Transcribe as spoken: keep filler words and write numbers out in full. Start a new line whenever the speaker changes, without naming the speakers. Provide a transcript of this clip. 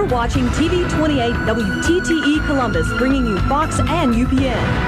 watching T V twenty-eight W T T E Columbus, bringing you Fox and U P N.